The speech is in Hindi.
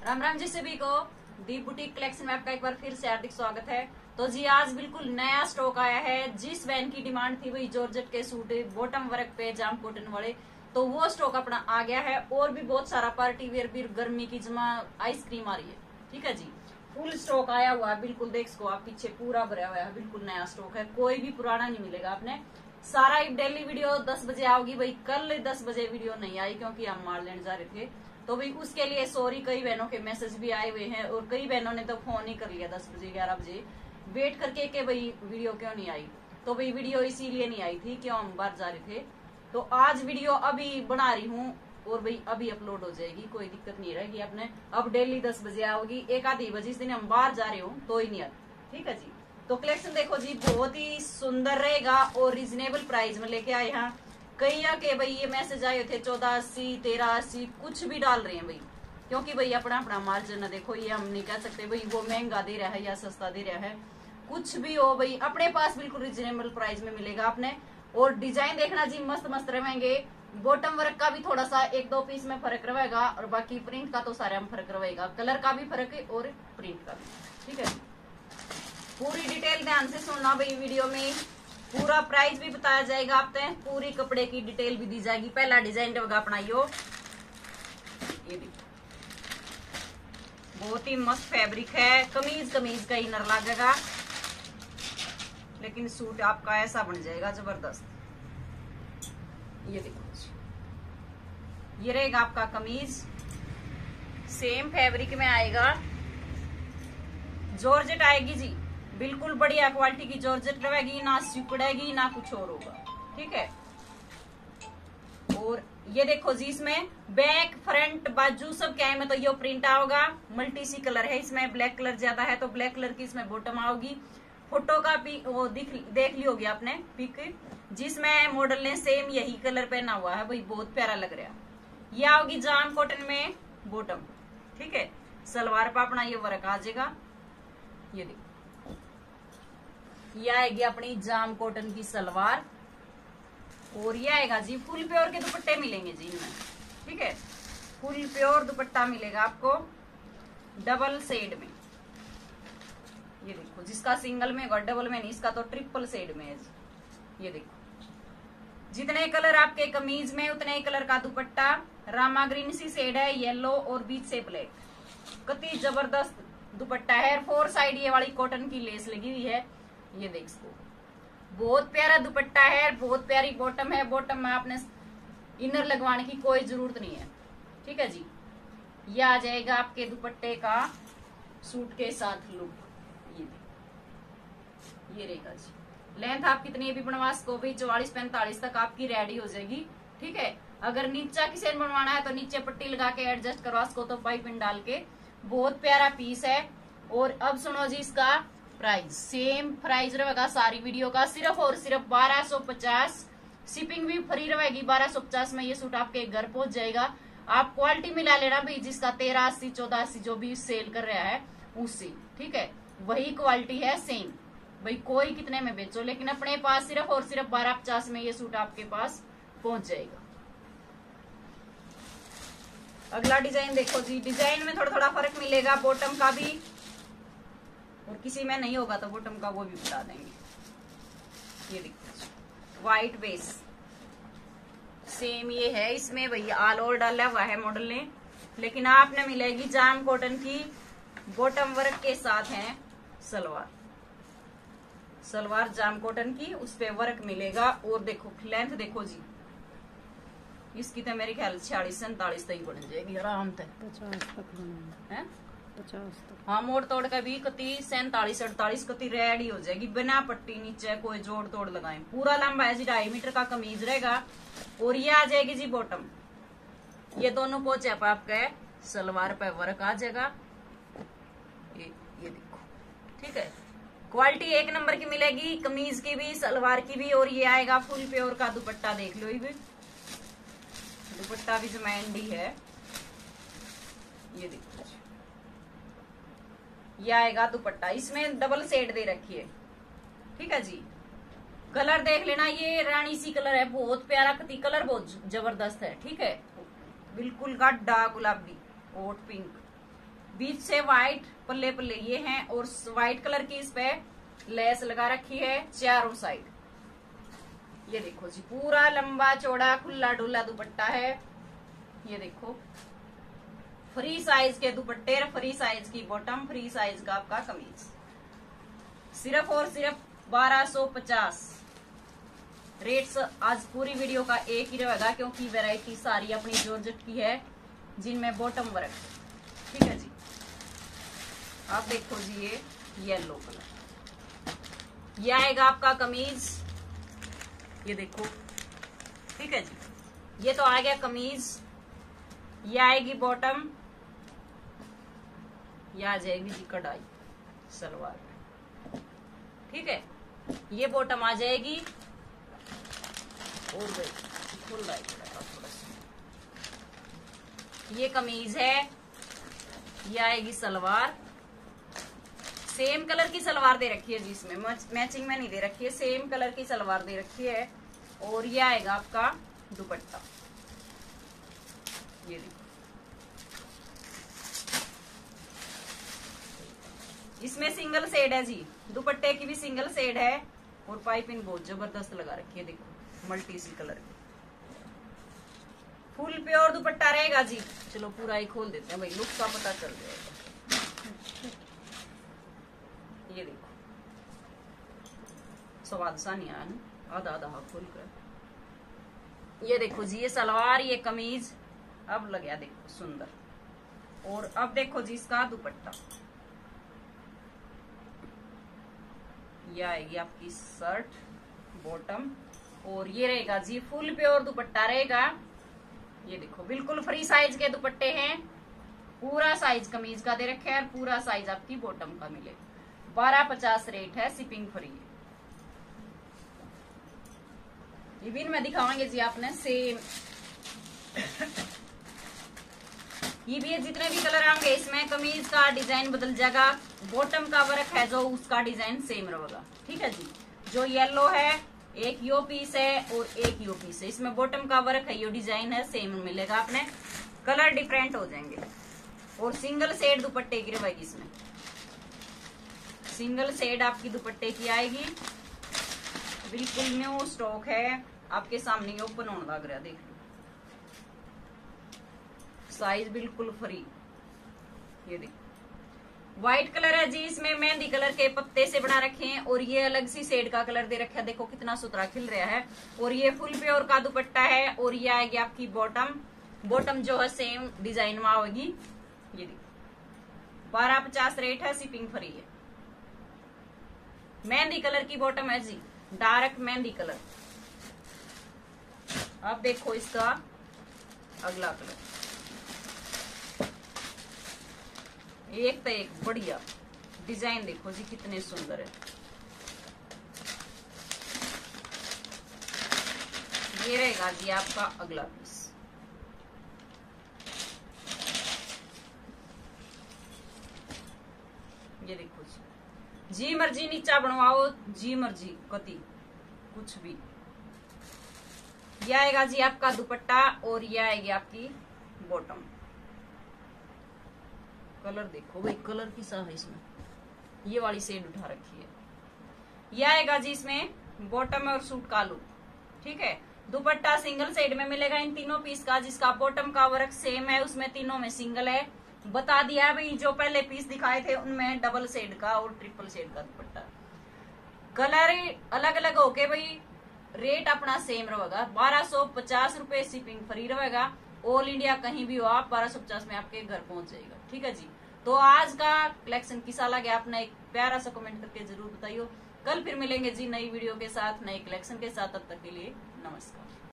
राम राम जी सभी को। दी बुटीक कलेक्शन में आपका एक बार फिर से हार्दिक स्वागत है। तो जी आज बिल्कुल नया स्टॉक आया है। जिस बहन की डिमांड थी वही जॉर्जेट के सूट बॉटम वर्क पे जाम कॉटन वाले, तो वो स्टॉक अपना आ गया है। और भी बहुत सारा पार्टी वेयर भी गर्मी की जमा आइसक्रीम आ रही है। ठीक है जी, फुल स्टॉक आया हुआ है। बिल्कुल देख सको आप, पीछे पूरा भरा हुआ है, बिल्कुल नया स्टॉक है, कोई भी पुराना नहीं मिलेगा आपने। सारा एक डेली वीडियो 10 बजे आओगी भाई। कल 10 बजे वीडियो नहीं आई क्योंकि हम माल लेने जा रहे थे, तो भाई उसके लिए सॉरी। कई बहनों के मैसेज भी आए हुए हैं और कई बहनों ने तो फोन ही कर लिया 10 बजे 11 बजे वेट करके कि भाई वीडियो क्यों नहीं आई। तो भाई वीडियो इसीलिए नहीं आई थी क्यों हम बाहर जा रहे थे। तो आज वीडियो अभी बना रही हूँ और भाई अभी अपलोड हो जाएगी, कोई दिक्कत नहीं रहेगी। आपने अब डेली 10 बजे आओगी, एक आधी बजे इस दिन हम बाहर जा रहे हूँ तो ही नहीं आती। ठीक है जी, तो कलेक्शन देखो जी, बहुत ही सुंदर रहेगा और रिजनेबल प्राइस में लेके आए हैं। कई के भाई ये मैसेज आए थे 1480 1380 कुछ भी डाल रहे हैं भाई, क्योंकि भाई अपना अपना माल जो ना देखो, ये हम नहीं कह सकते भाई वो महंगा दे रहा है या सस्ता दे रहा है। कुछ भी हो भाई, अपने पास बिल्कुल रिजनेबल प्राइस में मिलेगा आपने। और डिजाइन देखना जी, मस्त मस्त रहेंगे। बॉटम वर्क का भी थोड़ा सा 1-2 पीस में फर्क रहेगा और बाकी प्रिंट का तो सारे में फर्क रहेगा। कलर का भी फर्क है और प्रिंट का भी। ठीक है, पूरी डिटेल ध्यान से सुनना भाई। वीडियो में पूरा प्राइस भी बताया जाएगा आपने, पूरी कपड़े की डिटेल भी दी जाएगी। पहला डिजाइन रहेगा अपना ये देखो, बहुत ही मस्त फैब्रिक है। कमीज का इनर लगेगा, लेकिन सूट आपका ऐसा बन जाएगा जबरदस्त। ये देखो, ये रहेगा आपका कमीज, सेम फैब्रिक में आएगा। जॉर्जेट आएगी जी, बिल्कुल बढ़िया क्वालिटी की जॉर्जेट रहेगी, ना सिकुड़ेगी ना कुछ और होगा। ठीक है, और ये देखो जी, इसमें बैक फ्रंट बाजू सब क्या है में तो ये प्रिंट आओगा। मल्टी सी कलर है इसमें, ब्लैक कलर ज्यादा है तो ब्लैक कलर की इसमें बॉटम आओगी। फोटो का वो देख ली होगी आपने पिक, जिसमें मॉडल ने सेम यही कलर पहना हुआ है भाई, बहुत प्यारा लग रहा है। ये आओगी जाम कॉटन में बॉटम। ठीक है, सलवार पर अपना ये वर्क आ जाएगा। ये देखो, ये आएगी अपनी जाम कॉटन की सलवार और ये आएगा जी फुल प्योर के दुपट्टे मिलेंगे जी इनमें। ठीक है, फुल प्योर दुपट्टा मिलेगा आपको डबल शेड में। ये देखो, जिसका सिंगल में होगा, डबल में नहीं, इसका तो ट्रिपल शेड में है जी। ये देखो, जितने कलर आपके कमीज में उतने ही कलर का दुपट्टा। रामा ग्रीन सी शेड है, येलो और बीच से ब्लैक। कितनी जबरदस्त दुपट्टा है। 4 साइड ये वाली कॉटन की लेस लगी हुई है। ये देख सको, बहुत प्यारा दुपट्टा है, बहुत प्यारी बॉटम है। बॉटम में आपने इनर लगवाने की कोई जरूरत नहीं है। ठीक है जी, ये आ जाएगा आपके दुपट्टे का सूट के साथ लुक। ये रहेगा जी। लेंथ आप कितनी भी बनवा सको भाई, 44-45 तक आपकी रेडी हो जाएगी। ठीक है, अगर नीचा किसी ने बनवाना है तो नीचे पट्टी लगा के एडजस्ट करवा सको, तो पाइपिंग डाल के। बहुत प्यारा पीस है। और अब सुनो जी, इसका प्राइस सेम प्राइस रहेगा सारी वीडियो का, सिर्फ और सिर्फ 1250। शिपिंग भी फ्री रहेगी। 1250 में ये सूट आपके घर पहुंच जाएगा। आप क्वालिटी मिला लेना भाई, जिसका 1380 1480 जो भी सेल कर रहा है उससे। ठीक है, वही क्वालिटी है सेम भाई, कोई कितने में बेचो, लेकिन अपने पास सिर्फ और सिर्फ 1250 में ये सूट आपके पास पहुंच जाएगा। अगला डिजाइन देखो जी, डिजाइन में थोड़ा थोड़ा फर्क मिलेगा, बॉटम का भी, और किसी में नहीं होगा तो बॉटम का वो भी बता देंगे। ये देखो, व्हाइट बेस सेम ये है, इसमें भैया ऑल ओवर डाला हुआ है मॉडल ने, लेकिन आपने मिलेगी जाम कॉटन की बॉटम वर्क के साथ है सलवार। सलवार जाम कॉटन की, उस पे वर्क मिलेगा। और देखो लेंथ देखो जी, इसकी तो मेरे ख्याल 46-47 तक बन जाएगी आराम से। 50 तक है, 50 तक। हाँ, मोड़ तोड़ का भी कति 47-48 कति रेडी हो जाएगी, बिना पट्टी नीचे कोई जोड़ तोड़ लगाए। पूरा लंबा है जी, 2.5 मीटर का कमीज रहेगा। और ये आ जाएगी जी बॉटम। ये दोनों पोचे आपका सलवार पे वर्क आ जाएगा। ये देखो, ठीक है, क्वालिटी एक नंबर की मिलेगी, कमीज की भी सलवार की भी। और ये आएगा फुल प्योर का दुपट्टा, देख लो ये भी दुपट्टा भी जमैंडी है। ये देखो, ये आएगा दुपट्टा, इसमें डबल शेड दे रखी है। ठीक है जी, कलर देख लेना, ये रानी सी कलर है, बहुत प्यारा कलर, बहुत जबरदस्त है। ठीक है, बिल्कुल गड्ढा गुलाबी ओट पिंक। बीच से व्हाइट पल्ले पल्ले ये हैं और व्हाइट कलर की इस पे लेस लगा रखी है चारों साइड। ये देखो जी पूरा लंबा चौड़ा खुला डुला दुपट्टा है। ये देखो फ्री साइज के दुपट्टे, फ्री साइज की बॉटम, फ्री साइज का आपका कमीज, सिर्फ और सिर्फ 1250। रेट्स आज पूरी वीडियो का एक ही रहेगा क्योंकि वैरायटी सारी अपनी जॉर्जेट की है जिनमें बॉटम वर्क है। ठीक है जी। आप देखो जी ये येलो कलर, ये आएगा आपका कमीज। ये देखो ठीक है जी, ये तो आ गया कमीज। ये आएगी बॉटम, ये आ जाएगी जी कढ़ाई सलवार में। ठीक है, ये बॉटम आ जाएगी और फुल लाइट थोड़ा सा। ये कमीज है, ये आएगी सलवार। सेम कलर की सलवार दे रखी है जी, इसमें मैचिंग में नहीं दे रखी है, सेम कलर की सलवार दे रखी है। और ये आएगा आपका दुपट्टा। ये देखो इसमें सिंगल शेड है जी, दुपट्टे की भी सिंगल शेड है और पाइपिंग बहुत जबरदस्त लगा रखी है। देखो मल्टी सी कलर की फुल प्योर दुपट्टा रहेगा जी। चलो पूरा ही खोल देते हैं भाई, लुक का पता चल जाएगा। ये देखो स्वाद सा नहीं आया ना, आधा आधा खोल कर। ये देखो जी ये सलवार, ये कमीज अब लग गया देखो सुंदर। और अब देखो जी इसका दुपट्टा, ये आएगी आपकी शर्ट बॉटम और ये रहेगा जी फुल प्योर दुपट्टा रहेगा। ये देखो बिल्कुल फ्री साइज के दुपट्टे हैं, पूरा साइज कमीज का दे रखे है और पूरा साइज आपकी बॉटम का मिलेगा। 1250 रेट है, शिपिंग फ्री है। विभिन्न में दिखावांगे जी आपने सेम। ये भी जितने भी कलर आएंगे इसमें कमीज का डिजाइन बदल जाएगा, बॉटम का वर्क है जो उसका डिजाइन सेम रहेगा। ठीक है जी, जो येलो है एक यो पीस है और एक यो पीस है, इसमें बॉटम का वर्क है, यो डिजाइन है सेम मिलेगा आपने, कलर डिफरेंट हो जाएंगे। और सिंगल शेड दुपट्टे की रहेगी, इसमें सिंगल शेड आपकी दुपट्टे की आएगी। बिल्कुल न्यू स्टॉक है, आपके सामने ओपन होने लग रहा है, देख लो साइज बिल्कुल फ्री। ये देखो व्हाइट कलर है जी, इसमें मेहंदी कलर के पत्ते से बना रखे हैं और ये अलग सी शेड का कलर दे रखा है। देखो कितना सुथरा खिल रहा है। और ये फुल प्योर का दुपट्टा है और ये आएगी आपकी बॉटम, बॉटम जो है सेम डिजाइन में आएगी। ये देखो 1250 रेट है, शिपिंग फ्री है। मेहंदी कलर की बॉटम है जी, डार्क मेहंदी कलर। अब देखो इसका अगला कलर, एक तो एक बढ़िया डिजाइन देखो जी कितने सुंदर है। ये रहेगा जी आपका अगला पीस। ये देखो जी मर्जी नीचा बनवाओ, जी मर्जी कति कुछ भी। ये आएगा जी आपका दुपट्टा और ये आएगी आपकी बॉटम। कलर देखो भाई, कलर की सा है इसमें, ये वाली शेड उठा रखी है। ये आएगा जी इसमें बॉटम और सूट का लुक। ठीक है, दुपट्टा सिंगल शेड में मिलेगा इन तीनों पीस का, जिसका बॉटम का वर्क सेम है, उसमें तीनों में सिंगल है। बता दिया भाई, जो पहले पीस दिखाए थे उनमें डबल शेड का और ट्रिपल शेड का दुपट्टा। कलर अलग अलग होके भाई रेट अपना सेम रहेगा। 1250 रुपए, शिपिंग फ्री रहेगा। ऑल इंडिया कहीं भी हो आप 1250 में आपके घर पहुंच जाएगा। ठीक है जी, तो आज का कलेक्शन कैसा लगे आपने एक प्यारा सा कमेंट करके जरूर बताइए। कल फिर मिलेंगे जी नई वीडियो के साथ, नए कलेक्शन के साथ। तब तक के लिए नमस्कार।